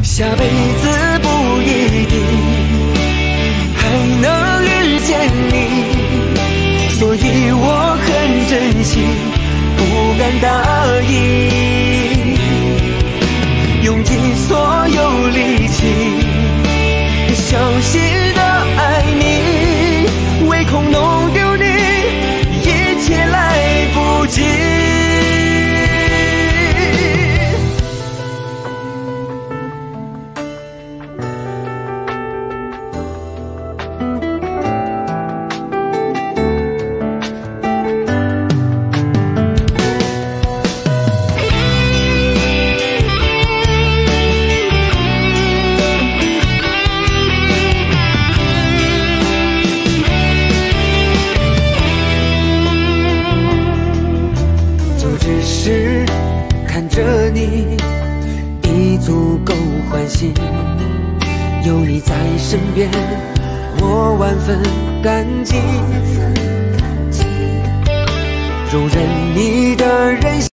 下辈子不一定还能遇见你，所以我很珍惜，不敢答应，用尽所有力气，小心的爱你，唯恐弄丢你，一切来不及。看着你已足够欢喜，有你在身边，我万分感激，容忍你的任性。